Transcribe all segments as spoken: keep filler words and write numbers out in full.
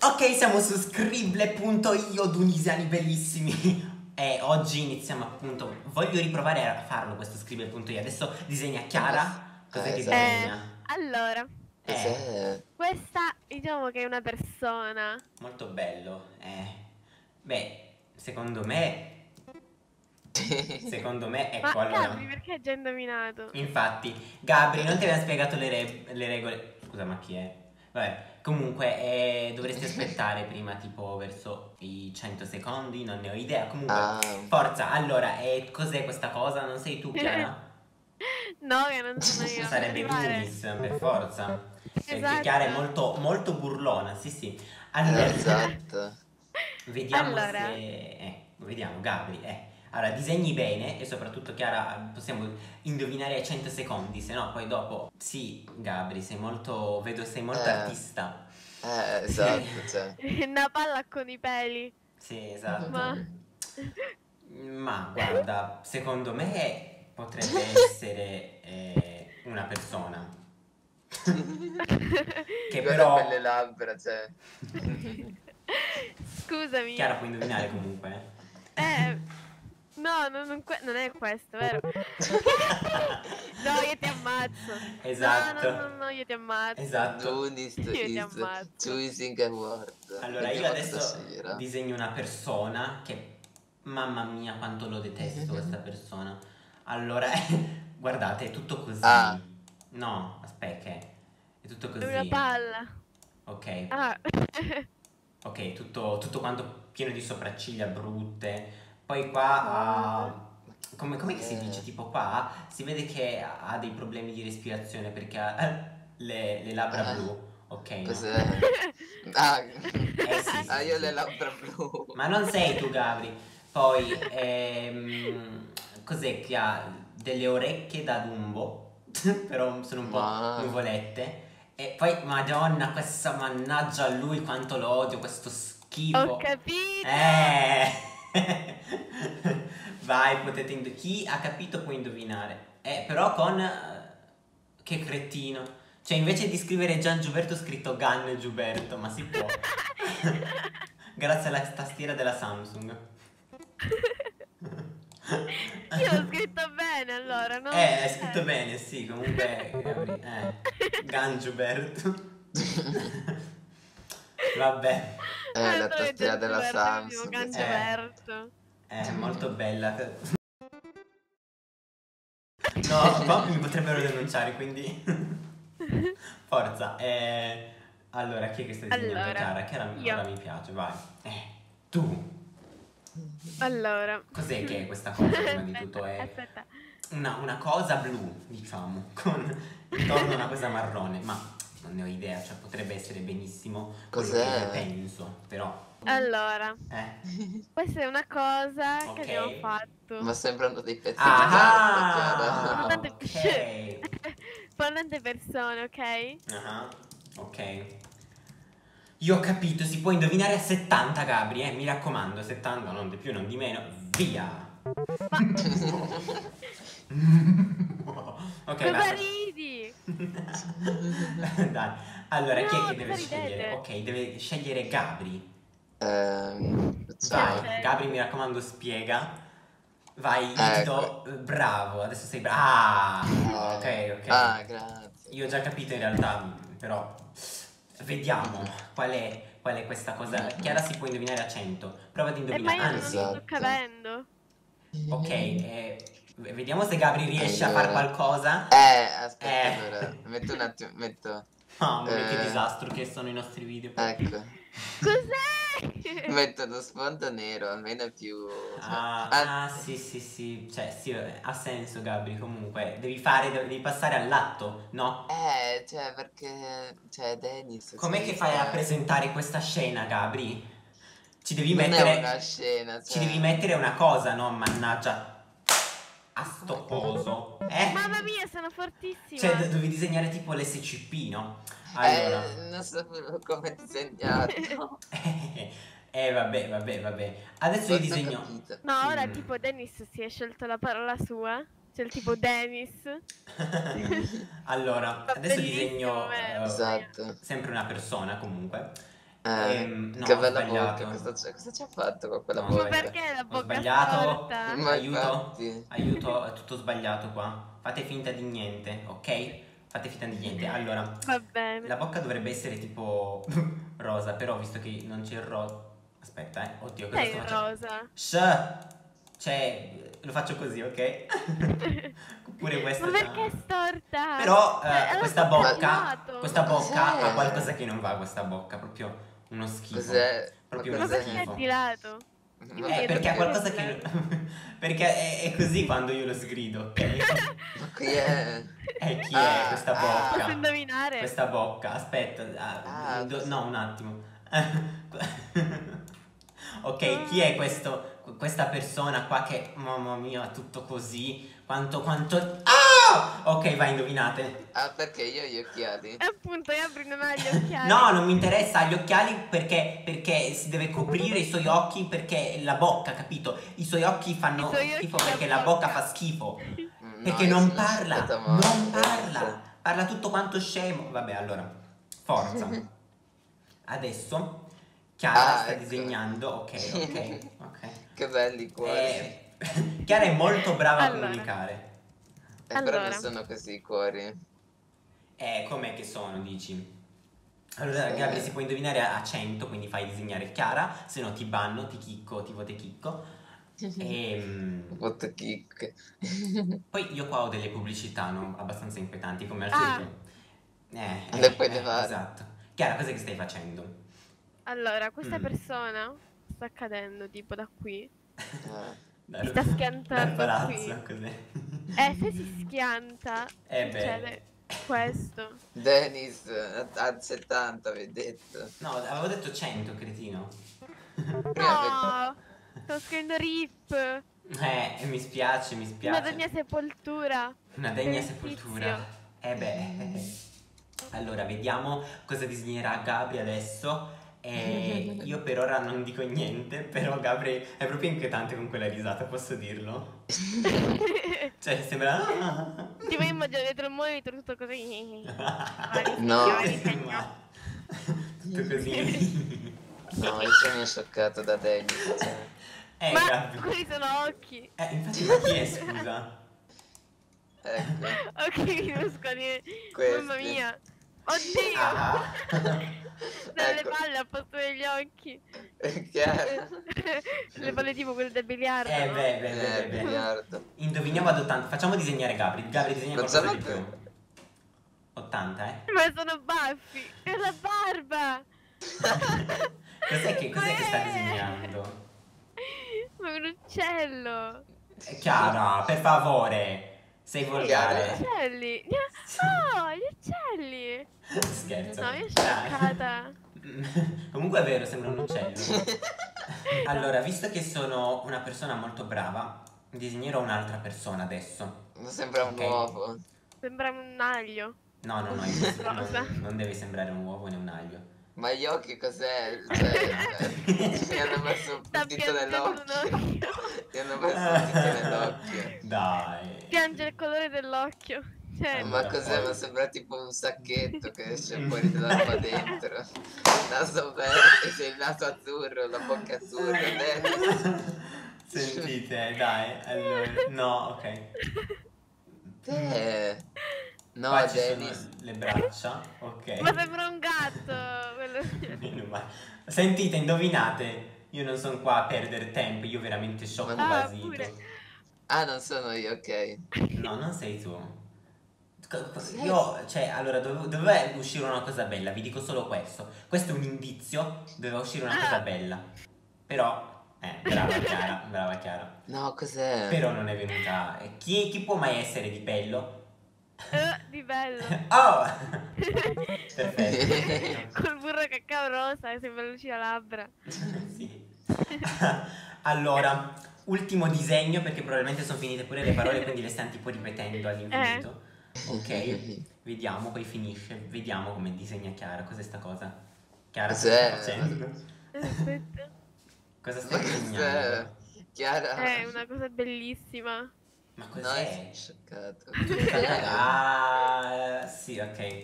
Ok, siamo su scribble punto io, tunisiani bellissimi. E oggi iniziamo appunto. Voglio riprovare a farlo questo scribble punto io. Adesso disegna Chiara. Cos'è Ah, che esatto. Eh, disegna? allora, Eh, Cos'è? questa diciamo che è una persona. molto bello. Eh. Beh, secondo me. Secondo me, Ma ecco Gabri, allora. perché hai già indovinato? Infatti, Gabri, non ti aveva spiegato le, re- le regole. Scusa, ma chi è? Vabbè, comunque eh, dovresti aspettare prima, tipo verso i cento secondi, non ne ho idea. Comunque, Ah, forza, allora, e cos'è questa cosa? Non sei tu, Chiara? No, che non sono io, non Sarebbe arrivare. Lunis, per forza. Perché Chiara è Esatto. molto, molto burlona, sì sì. eh, Allora, esatto. vediamo se... Allora, Eh, vediamo, Gabri, eh. Allora, disegni bene e soprattutto, Chiara, possiamo indovinare ai cento secondi, se no poi dopo... Sì, Gabri, sei molto... vedo sei molto Eh, artista. eh, Sì. esatto, cioè. una palla con i peli. Sì, esatto. Ma Ma guarda, secondo me potrebbe essere eh, una persona. Che Guarda però... quelle labbra, cioè. scusami. Chiara può indovinare comunque. Eh, no, non, non que- non è questo, vero? No, io ti ammazzo. Esatto. No, no, no, no, io ti ammazzo. Esatto. Lunis Io ti is ammazzo. choosing a word. Allora io Vediamo cosa adesso sceglierà. disegno una persona che... Mamma mia quanto lo detesto questa persona. Allora, guardate, è tutto così. Ah. No, aspetta, è tutto È una così. palla. Ok. Ah. Ok, tutto, tutto quanto pieno di sopracciglia brutte. Poi qua ha... Come, com'è che si dice? Tipo qua si vede che ha dei problemi di respirazione perché ha le, le labbra Ah. blu. Ok, no? Cos'è? Ah. Eh sì, sì, Ah, sì, io sì. le labbra blu. Ma non sei tu, Gabri. Poi, ehm, cos'è che ha? Delle orecchie da Dumbo, però sono un po' Ma... nuvolette. E poi, madonna, questa mannaggia a lui quanto lo odio, questo schifo. Ho capito. Eh! Vai, potete indovinare. Chi ha capito può indovinare. Eh, però con... eh, che cretino. Cioè, invece di scrivere Gian Giuberto ho scritto Gan Giuberto, ma si può. Grazie alla tastiera della Samsung. Io l'ho scritto bene allora, no? Eh, hai scritto bene, sì, comunque... Gabri, eh, Gan Giuberto. Vabbè. Eh, la tastiera della Samsung. Ganzoberto. Eh, è molto bella. No, qua mi potrebbero denunciare, quindi... Forza. Eh, allora, chi è che sta disegnando? Allora, Chiara, Chiara io. ora mi piace, vai. Eh, tu. Allora. Cos'è che è questa cosa, prima di tutto? È Aspetta. una, una cosa blu, diciamo, con intorno una cosa marrone, ma non ne ho idea, cioè potrebbe essere benissimo quello che Cos'è? io penso, però... Allora, Eh, questa è una cosa Ok. che abbiamo fatto. Ma sembrano dei pezzi di ah, carta, Chiara. ok. Fondante persone, ok? Ah, ok. Io ho capito, si può indovinare a settanta, Gabri, eh, mi raccomando, settanta, non di più, non di meno, via. Ok, Cosa basta. ridi? Dai, allora chi è No, che deve cosa scegliere? ridete? Ok, deve scegliere Gabri. Ehm, Vai, Ok. Gabri, mi raccomando, spiega. Vai, io ti Ecco. do eh, bravo, adesso sei bravo. Ah, ok, ok. Ah, grazie. Io ho già capito in realtà, però vediamo qual è, qual è questa cosa. Chiara si può indovinare a cento. Prova ad Eh, ma indovinare, io non anzi, sto Esatto. capendo. ok, eh, vediamo se Gabri riesce a far Allora. qualcosa. Eh, aspetta, Eh. allora, metto un attimo, metto... Mamma mia, che Eh. disastro che sono i nostri video. Ecco. Cos'è? Metto lo sfondo nero, almeno è più... cioè- Ah, Ah, ah, sì, sì, sì, cioè, sì, ha senso, Gabri, comunque. Devi fare, devi passare all'atto, no? Eh, cioè, perché... Cioè, Dennis... Com'è cioè, che fai a sta- presentare questa scena, Gabri? Ci devi Non mettere... è una scena, Ci cioè... devi mettere una cosa, no? Mannaggia. A sto coso. Eh? Mamma mia, sono fortissima. Cioè, do- devi disegnare tipo l'S C P, no? Allora. Eh, non so come disegnato. Eh, vabbè, vabbè, vabbè. Adesso io Forse ho disegno... capito. No, ora Mm. tipo Dennis si è scelto la parola sua. C'è il tipo Dennis. Allora, Va adesso bellissimo, disegno vero? eh, Esatto. sempre una persona comunque. Eh, Ehm, no, che ho bella sbagliato. bocca, cosa, c'è- cosa ci ha fatto con quella No, Ma bocca? perché la Ho bocca sbagliato. storta? Ma Aiuto. infatti. Aiuto, è tutto sbagliato qua. Fate finta di niente, ok? Fate finta di niente. Allora, Va bene. la bocca dovrebbe essere tipo rosa, però visto che non c'è il rosa. Aspetta, eh. Oddio, cosa Sei sto facendo? rosa. Shh! Cioè, lo faccio così, ok? Pure questa Ma c'ha- perché è storta? Però Cioè, eh, è la questa bocca di bocca, lato. questa Ma bocca ha cos'è? qualcosa che non va, questa bocca, proprio uno schifo. Cos'è? Ma Proprio Ma uno cos'è? perché è schifo. di lato? Io Ma mi Eh, chiedo perché ha perché qualcosa è di che... lato. perché è, è così quando io lo sgrido, ok? Ma chi è? Eh, chi è Ah, questa ah. Posso bocca? indovinare? Questa bocca, aspetta, ah, Ah, indo- così. no, un attimo. Ok, chi è questo, questa persona qua che, mamma mia, tutto così, quanto, quanto... Ah! Ok, vai, indovinate. Ah, perché io ho gli occhiali? E appunto Gabri non ha gli occhiali. No, non mi interessa, ha gli occhiali perché, perché si deve coprire i suoi occhi perché la bocca, capito? I suoi occhi fanno I suoi schifo occhi, la perché la bocca bocca. fa schifo. Mm, Perché no, io non sono parla, scioccato non male, parla, veramente. parla tutto quanto scemo. Vabbè, allora, forza. Adesso Chiara Ah, sta ecco. disegnando, ok, ok, ok. Che belli cuori. Eh, Chiara è molto brava a Allora. comunicare. Eh, però non allora. sono così i cuori. Eh, com'è che sono, dici? Allora, Sì. Gabri si può indovinare a a cento, quindi fai disegnare Chiara, se no ti banno, ti chicco, ti vote chicco. E Voto kick. poi io qua ho delle pubblicità, no? Abbastanza inquietanti, come al Ah. solito. Eh, Le eh, puoi eh, levare. esatto. Chiara, cos'è che stai facendo? Allora, questa Mm. persona sta cadendo tipo da qui. Ah. Dal, sta schiantando dal palazzo, qui. cos'è? Eh, se si schianta, Eh beh. succede questo. Dennis a, a settanta, vi ho detto. No, avevo detto cento, cretino. Prima No! Sto scrivendo rip. Eh, mi spiace, mi Una spiace. degna sepoltura. Una degna per il sepoltura. tizio. Eh beh. Allora, vediamo cosa disegnerà Gabri adesso. E io per ora non dico niente, però Gabri è proprio inquietante con quella risata, posso dirlo? Cioè, sembra... Tipo io immagino dietro il monitor tutto così. No. Sembra- Tutto così. No, io sono scioccato da Dennis. Cioè. Eh, Ma Gabri. quelli sono occhi. Eh, infatti, ma chi è, scusa? Ecco. Occhi minuscoli. Questi. Mamma mia. Oddio. Ah. Dalle Ecco. palle al posto degli occhi. È chiaro. Le palle tipo quelle del biliardo. Eh, no? beh, beh, Eh, beh, beh, beh. miliardo. Indoviniamo ad ottanta. Facciamo disegnare Gabri. Gabri disegna qualcosa Facciamo di più. ottanta, eh? Ma sono baffi. È la barba. Cos'è che, cos'è che sta Ma è- disegnando? Ma è un uccello. Eh, Chiara, per favore. Sei Gli volgare. uccelli. Oh, gli uccelli. Scherzo. No, io sono Dai. scioccata. Comunque è vero, sembra un uccello. Allora, visto che sono una persona molto brava, disegnerò un'altra persona adesso. Non sembra un Ok. uovo. Sembra un aglio. No, no, no, impossibile, Rosa. non, non deve sembrare un uovo né un aglio. Ma gli occhi cos'è? Cioè, mi hanno messo un Sta puntito piangendo un nell'occhio. occhio. Mi hanno messo un puntito nell'occhio. Dai. Piange il colore dell'occhio. Cioè, Allora, Ma cos'è? poi- Ma sembra tipo un sacchetto che esce fuori dall'acqua dentro. Il naso verde, il naso azzurro, la bocca azzurra, Dennis. Sentite, dai. Allora, no, ok. Te. No, Qua ci Dennis. sono le braccia, ok. ma sembra un gatto. quello- Meno male. Sentite, indovinate. Io non sono qua a perdere tempo, io veramente sciocco Ah, basito. pure. Ah, non sono io, ok. No, non sei tu. Co- co- Io, cioè, allora, dove- doveva uscire una cosa bella, vi dico solo questo. Questo è un indizio, doveva uscire una cosa bella. Però, eh, brava Chiara, brava Chiara. No, cos'è? Però non è venuta... eh, Chi, chi può mai essere di bello? Eh, di bello. Oh! Perfetto. Col burro cacao rosa che sembra lucida labbra. Sì. Allora, ultimo disegno perché probabilmente sono finite pure le parole, quindi le stiamo tipo ripetendo all'infinito. Ok, vediamo, poi finisce. Vediamo come disegna Chiara. Cos'è sta cosa? Chiara, cosa Cos'è? stai facendo? Aspetta. Cosa Ma stai cos'è? disegnando? Chiara? È una cosa bellissima. Ma No, cos'è? è scioccato. Ah, sì, ok.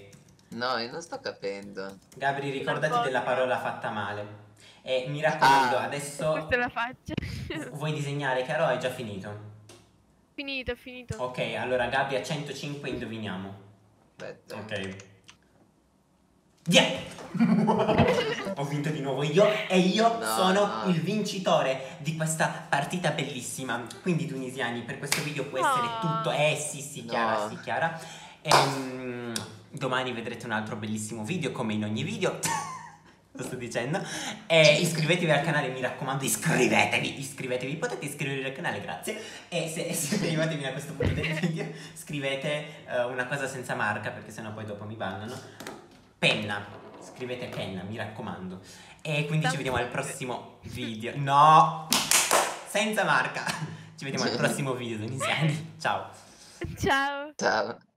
No, io non sto capendo. Gabri, ricordati cosa. della parola fatta male. E mi raccomando, Ah. adesso Questa è la faccia. vuoi disegnare, caro? Hai già finito? Finito, finito. Ok, allora Gabri a centocinque indoviniamo. Aspetta. Ok. Via! Ho vinto di nuovo io e io No, sono no. il vincitore di questa partita bellissima. Quindi tunisiani, per questo video può essere No. tutto. Eh sì, sì, Chiara, No. sì, Chiara. Ehm, domani vedrete un altro bellissimo video, come in ogni video. Lo sto dicendo. E iscrivetevi al canale, mi raccomando, iscrivetevi, iscrivetevi, potete iscrivervi al canale, grazie. E se siete arrivati fino a questo punto del video, scrivete eh, una cosa senza marca, perché sennò poi dopo mi bannano. Penna, scrivete penna, mi raccomando. E quindi ci vediamo al prossimo video. No, senza marca. Ci vediamo al prossimo video, tunisiani. Ciao. Ciao. Ciao.